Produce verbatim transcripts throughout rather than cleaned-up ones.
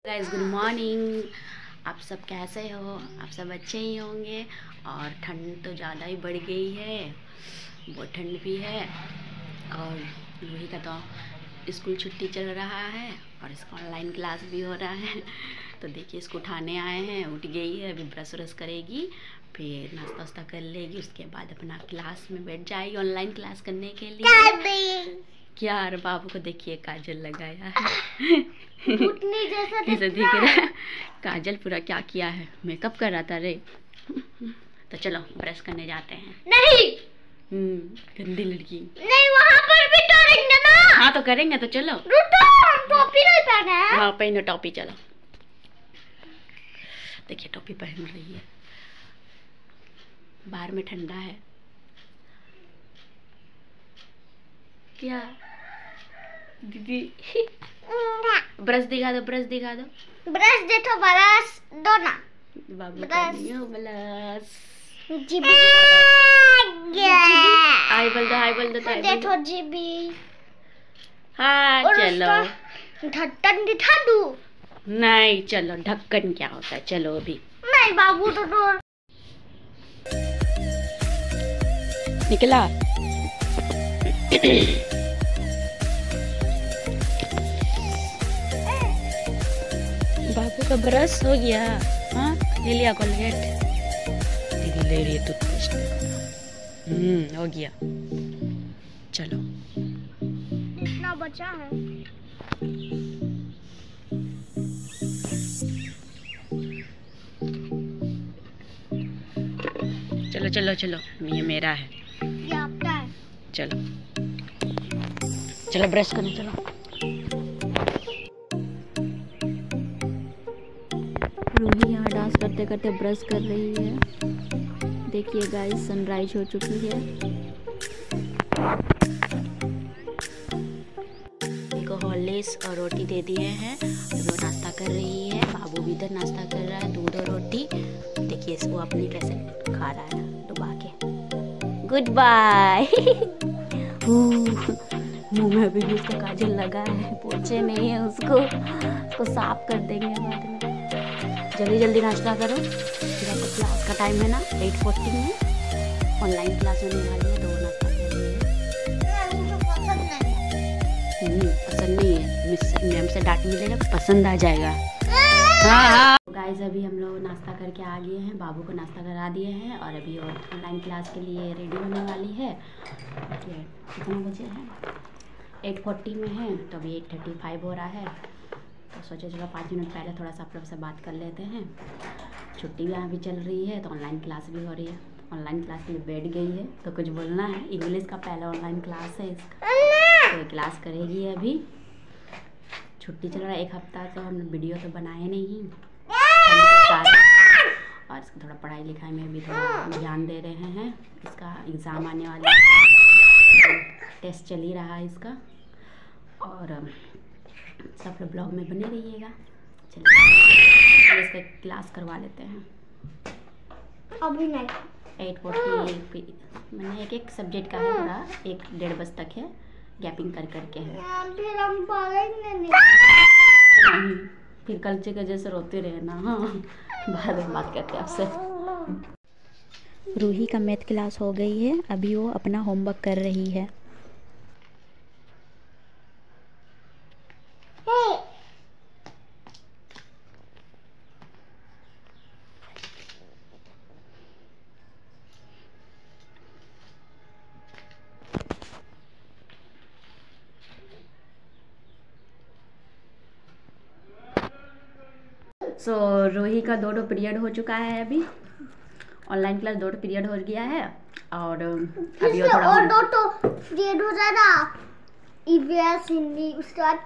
Guys good morning. आप सब कैसे हो? आप सब अच्छे ही होंगे। और ठंड तो ज़्यादा ही बढ़ गई है, बहुत ठंड भी है। और रूही का तो स्कूल छुट्टी चल रहा है और इसका ऑनलाइन क्लास भी हो रहा है। तो देखिए इसको उठाने आए हैं, उठ गई है, अभी ब्रश व्रश करेगी, फिर नाश्ता वास्ता कर लेगी, उसके बाद अपना क्लास में बैठ जाएगी ऑनलाइन क्लास करने के लिए। क्या और बाबू को देखिए काजल लगाया है जैसा दिख रहा है। काजल पूरा क्या किया है, मेकअप कर रहा था रे। तो चलो ब्रश करने जाते हैं। नहीं हम्म गंदी लड़की। नहीं, वहाँ पर भी करेंगे ना। हाँ तो करेंगे, तो चलो। टोपी नहीं पहना है। हाँ पहनो टोपी, चलो। देखिए टोपी पहन रही है, बाहर में ठंडा है। क्या दीदी ब्रश दिखा दो, ब्रश दिखा दो। ब्रश देखो, ब्रश दो ना। बाबू का नहीं हो ब्रश। जीबी हाय बोल दो, हाय बोल दो, हाय बोल दो। देखो जीबी। हाँ चलो। ढक्कन दिखा दूं? नहीं चलो, ढक्कन क्या होता है, चलो अभी। नहीं बाबू तो तो निकला। बाबू का ब्रश हो गया। हाँ ले लिया कोलगेट, दीदी ले रही है टूथपेस्ट। हम्म हो गया, चलो। इतना बचा है। चलो चलो चलो, ये मेरा है। ये आपका है। चलो चलो ब्रश करने चलो। रूही यहाँ डांस करते करते ब्रश कर रही है। देखिए गाइस सनराइज हो चुकी है। इनको हॉर्लिक्स और रोटी दे दिए हैं, वो नाश्ता कर रही है। बाबू भी इधर नाश्ता कर रहा है, दूध और रोटी। देखिए इसको अपनी कैसे खा रहा है डुबा के। Good bye. मुंह में अभी भी उसको काजल लगा है, पोछे नहीं है उसको, उसको साफ कर देंगे बाद में। जल्दी जल्दी नाश्ता करो, फिर आपको क्लास का टाइम है ना, एट फोर्टी में ऑनलाइन क्लास होने वाली है, तो वो नाश्ता कर रही है। पसंद नहीं है, मिस मैम से डांट मिलेगा, पसंद आ जाएगा। हाँ हाँ गाइस अभी हम लोग नाश्ता करके आ गए हैं, बाबू को नाश्ता करा दिए हैं और अभी और ऑनलाइन क्लास के लिए रेडी होने वाली है। कितने बजे हैं? एट फोर्टी में है, तो अभी एट थर्टी फाइव हो रहा है। तो सोचे चलो पाँच मिनट पहले थोड़ा सा आप लोग से बात कर लेते हैं। छुट्टी भी अभी चल रही है, तो ऑनलाइन क्लास भी हो रही है। ऑनलाइन क्लास के लिए बैठ गई है, तो कुछ बोलना है। इंग्लिश का पहला ऑनलाइन क्लास है इसका, तो क्लास करेगी अभी। छुट्टी चल रहा है एक हफ्ता, तो हम वीडियो तो बनाए नहीं और इसका थोड़ा पढ़ाई लिखाई में भी थोड़ा ध्यान दे रहे हैं। इसका एग्ज़ाम आने वाला है, टेस्ट चल ही रहा है इसका। और सब लोग ब्लॉग में बने रहिएगा। चलिए इसका क्लास करवा लेते हैं। अभी नहीं, एट फोर्टी मैंने एक एक सब्जेक्ट का है, पूरा एक डेढ़ बजे तक है, गैपिंग कर करके है। फिर हम पढ़ेंगे नहीं। नहीं फिर कल्चे का जैसे रोते रहे ना। हाँ बाद में बात करते हैं आपसे। रूही का मैथ क्लास हो गई है, अभी वो अपना होमवर्क कर रही है। सो so, रूही का दो दो पीरियड हो चुका है, अभी ऑनलाइन क्लास दो पीरियड हो गया है। और अभी वो थोड़ा और दो तो पीरियड हो जाएगा, ईवीएस हिंदी, उसके बाद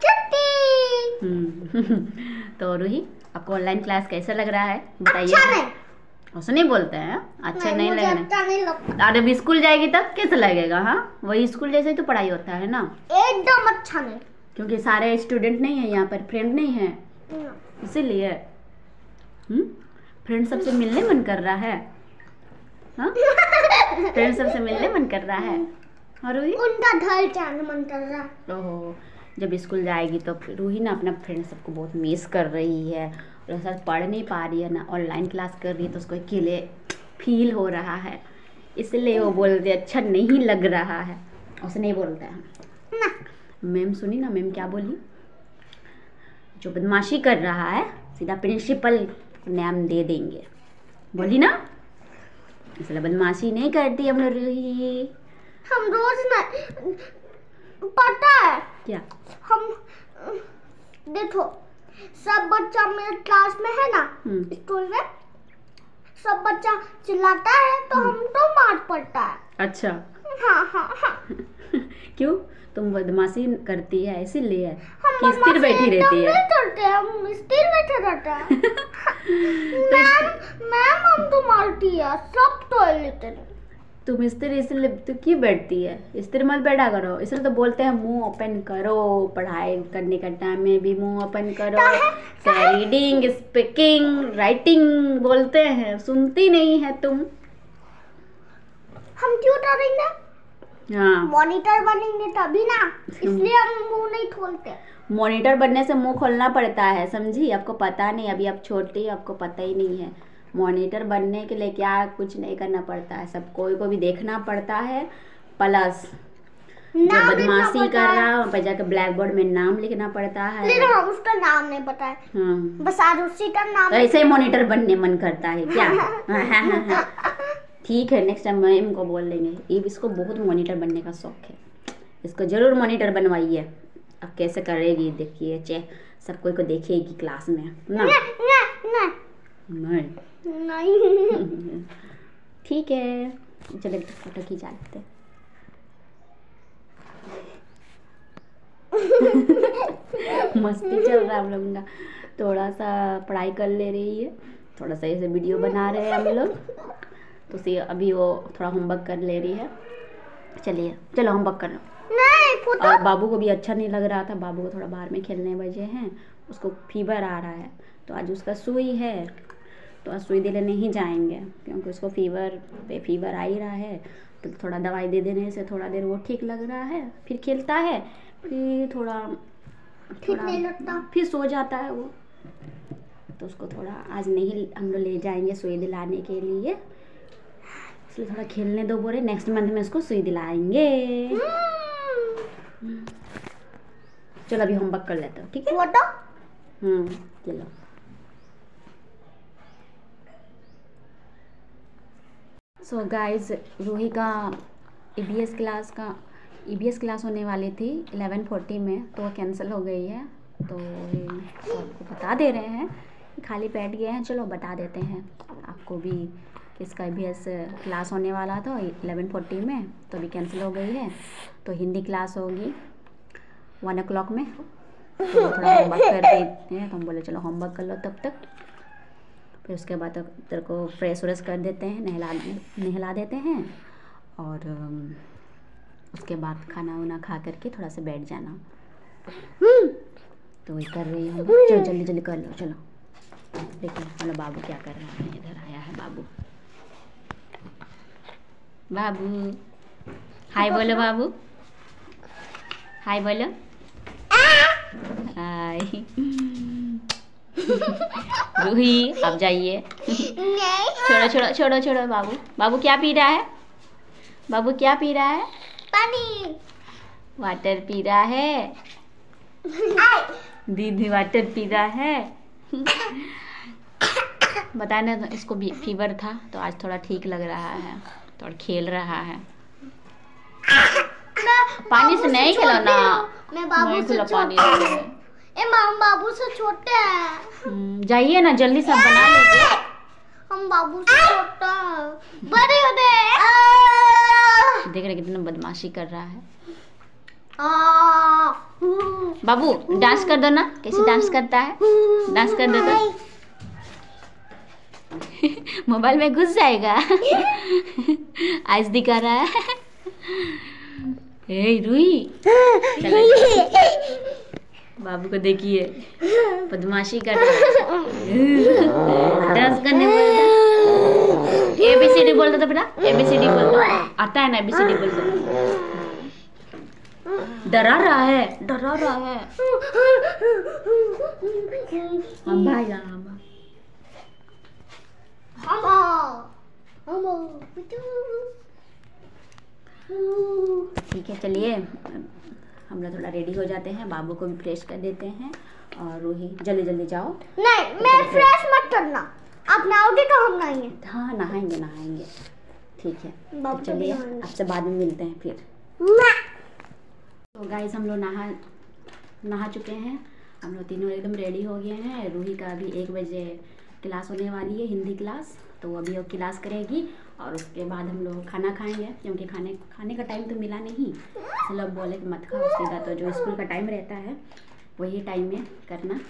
छुट्टी। तो रूही आपको ऑनलाइन क्लास कैसा लग रहा है बताइए। अच्छा नहीं, ऐसा नहीं बोलते हैं, अच्छा नहीं, नहीं अच्छा नहीं लगता। और अभी स्कूल जाएगी तब कैसा लगेगा? हाँ वही स्कूल जैसे ही तो पढ़ाई होता है ना, एकदम अच्छा नहीं, क्योंकि सारे स्टूडेंट नहीं है यहाँ पर, फ्रेंड नहीं है, इसीलिए। हम्म फ्रेंड सबसे मिलने मन कर रहा है। हाँ फ्रेंड सबसे मिलने मन कर रहा है। और उनका घर जाने मन कर रहा है। ओहो जब स्कूल जाएगी तो रूही ना अपना फ्रेंड सबको बहुत मिस कर रही है, और साथ पढ़ नहीं पा रही है ना, ऑनलाइन क्लास कर रही है, तो उसको अकेले फील हो रहा है, इसलिए वो बोलते अच्छा नहीं लग रहा है, उसे नहीं बोलता है। मैम सुनी ना, मैम क्या बोली, जो बदमाशी कर रहा है सीधा प्रिंसिपल नाम दे देंगे, बोली ना, इसलिए बदमाशी नहीं करती हम लोग रूही। हम रोज ना, पता है क्या, हम देखो सब बच्चा मेरे क्लास में है ना, स्कूल में सब बच्चा चिल्लाता है तो हम तो मार पड़ता है। अच्छा हाँ हाँ हाँ। क्यों, तुम बदमाशी करती है इसीलिए हम कि स्थिर बैठी रहती है? नहीं करते, हम स्थिर बैठे रहते हैं। मैम मैम हम तो मारती है सब टॉयलेट। तुम स्थिर इसलिए तो क्यों बैठती है, स्थिर मत बैठा करो, इसलिए तो बोलते हैं मुंह ओपन करो, पढ़ाई करने का टाइम में भी मुंह ओपन करो, रीडिंग स्पीकिंग राइटिंग बोलते हैं, सुनती नहीं है तुम। हम क्यों डरेंगे, हाँ मॉनिटर बनेंगे तभी ना, इसलिए हम मुंह नहीं खोलते। मॉनिटर बनने से मुंह खोलना पड़ता है, समझी, आपको पता नहीं, अभी आप छोटी, आपको पता ही नहीं है। मॉनिटर बनने के लिए क्या कुछ नहीं करना पड़ता है, सब कोई को भी देखना पड़ता है, प्लस जब बदमाशी कर रहा है वहाँ जाकर ब्लैक बोर्ड में नाम लिखना पड़ता है। लेकिन हम उसका नाम नहीं पता है, हाँ बस आज उसी का नाम। तो ऐसे ही मॉनिटर बनने मन करता है क्या? हाँ हाँ हाँ हाँ ठीक है, नेक्स्ट टाइम मैम को बोल देंगे, ये इसको बहुत मॉनिटर बनने का शौक है, इसको जरूर मॉनिटर बनवाइए। अब कैसे करेगी देखिए, चे सब कोई को देखेगी क्लास में ना। नहीं नहीं नहीं ठीक है, चलो फोटो खींचा लेते। मस्ती चल रहा है हम लोगों का, थोड़ा सा पढ़ाई कर ले रही है, थोड़ा सा ऐसे वीडियो बना रहे हैं हम लोग, तो सी अभी वो थोड़ा होमवर्क कर ले रही है। चलिए चलो होमवर्क कर लो। और बाबू को भी अच्छा नहीं लग रहा था, बाबू को थोड़ा बाहर में खेलने बजे हैं, उसको फीवर आ रहा है, तो आज उसका सुई है, तो आज सुई दिले नहीं जाएंगे क्योंकि उसको फीवर पे फीवर आ ही रहा है, तो थोड़ा दवाई दे देने से थोड़ा देर वो ठीक लग रहा है, फिर खेलता है, फिर थोड़ा थोड़ा फिर सो जाता है वो, तो उसको थोड़ा आज नहीं हम लोग ले जाएंगे सुई दिलाने के लिए, इसलिए थोड़ा खेलने दो बोले, नेक्स्ट मंथ में उसको सुई दिलाएंगे। चलो अभी होमवर्क कर लेते हो, ठीक है? फोटो हम्म चलो। सो गाइस, रूही का ईबीएस क्लास का ईबीएस क्लास होने वाली थी इलेवन फोर्टी में, तो वो कैंसिल हो गई है, तो आपको बता दे रहे हैं, खाली बैठ गए हैं, चलो बता देते हैं आपको भी, इसका ईबीएस क्लास होने वाला था इलेवन फोर्टी में, तो अभी कैंसिल हो गई है, तो हिंदी क्लास होगी वन ओ क्लॉक में, तो थोड़ा होमवर्क कर देते हैं, तो हम बोले चलो होमवर्क कर लो तब तक, फिर उसके बाद तेरे को फ्रेश व्रेश कर देते हैं, नहला नहला देते हैं, और उसके बाद खाना वाना खा करके थोड़ा सा बैठ जाना, तो वही कर रही हूँ। चलो जल्दी जल्दी कर लो, चलो देखो मतलब बाबू क्या कर रहा है, इधर आया है बाबू। बाबू हाय बोलो, बाबू हाय बोलो, हाय। रूही आप जाइए, छोड़ो छोड़ो छोड़ो छोड़ो बाबू। बाबू क्या पी रहा है, बाबू क्या पी रहा है? पानी, वाटर पी रहा है, दीदी वाटर पी रहा है। बताने तो इसको भी फीवर था, तो आज थोड़ा ठीक लग रहा है, थोड़ा खेल रहा है। पानी से नहीं खिलाना, मैं बाबू से पानी ए माम बाबू से छोटे हैं। जाइए ना जल्दी सब बना लीजिए। हम बाबू से छोटा बड़े होते हैं। देख रहे कितना बदमाशी कर रहा है। आ, बाबू डांस कर दो ना, कैसे डांस करता है, डांस कर दो तो मोबाइल में घुस जाएगा। आज दिखा रहा है। ए रूही, बाबू को देखिए बदमाशी कर रहा है, डांस करने बोल दो, एबीसीडी बोल दो तो बेटा, एबीसीडी बोल दो, आता है ना एबीसीडी बोल दो। डरा रहा है, डरा रहा है। अम्बा या अम्बा ठीक है, चलिए हम लोग थोड़ा रेडी हो जाते हैं, बाबू को भी फ्रेश कर देते हैं। और रूही जल्दी जल्दी जाओ। नहीं, मैं फ्रेश मत करना, आप नहाओगे तो हम नहाएंगे। हाँ नहाएंगे नहाएंगे ठीक है। तो चलिए आपसे बाद में मिलते हैं फिर। तो गाइस हम लोग नहा नहा चुके हैं, हम लोग तीनों एकदम रेडी हो गए हैं। रूही का अभी एक बजे क्लास होने वाली है, हिंदी क्लास, तो अभी वो क्लास करेगी और उसके बाद हम लोग खाना खाएंगे, क्योंकि खाने खाने का टाइम तो मिला नहीं। लोग बोले कि मत खाओ, सीधा तो जो स्कूल का टाइम रहता है वही टाइम में करना।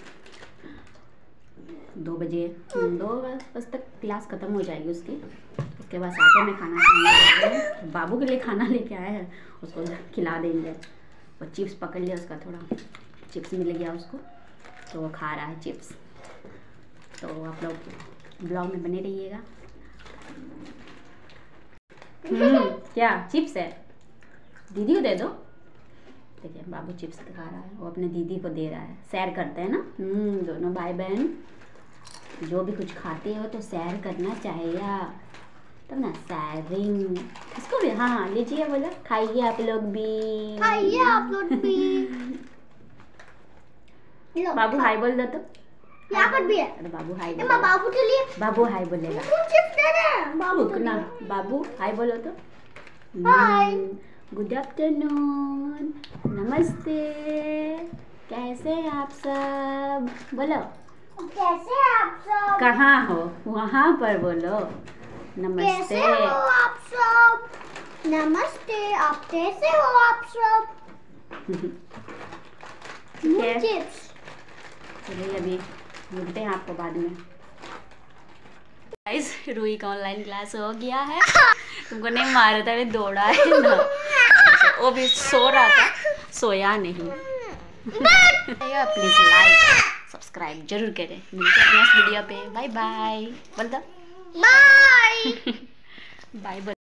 दो बजे दो बजे तक क्लास ख़त्म हो जाएगी उसकी, उसके बाद साथ में खाना खाएंगे। बाबू के लिए खाना लेके आए हैं, उसको खिला देंगे। वो चिप्स पकड़ लिया, उसका थोड़ा चिप्स मिल गया उसको, तो वो खा रहा है चिप्स। तो आप लोग ब्लॉग में बने रहिएगा। हम्म क्या चिप्स है? दीदी को दे दो। देखिए बाबू चिप्स खा रहा है, वो अपने दीदी को दे रहा है। शेयर करते हैं ना हम्म दोनों भाई बहन, जो भी कुछ खाते हो तो शेयर करना चाहिए, तब ना शेयरिंग। इसको भी हाँ लीजिए, बोलो खाइए आप लोग भी, खाइए आप लोग भी। बाबू हाय बोल दो। तो यहाँ पर भी है। अरे बाबू हाय बोल। बाबू के लिए बाबू हाय बोलेगा। चिप्स दे रहे हैं बाबू को ना। बाबू हाय बोलो तो। हाय, गुड आफ्टरनून, नमस्ते, कैसे हैं आप सब? बोलो कैसे हैं आप सब? कहाँ हो? वहाँ पर बोलो नमस्ते। कैसे हो आप सब? नमस्ते, आप कैसे हो आप सब? चिप्स। चलिए अभी मिलते हैं आपको बाद में। गाइस रूही का ऑनलाइन क्लास हो गया है। तुमको नहीं मारा था, अभी दौड़ा है ना, वो भी सो रहा था, सोया नहीं। प्लीज लाइक सब्सक्राइब जरूर करें। मिलते हैं नेक्स्ट वीडियो पे। बाय बाय बोल दो। Bye bye.